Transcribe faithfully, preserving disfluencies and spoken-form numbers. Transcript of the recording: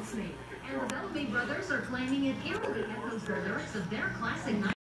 Bridesmaid. And the Bellamy brothers are claiming it eerily echoes the lyrics of their classic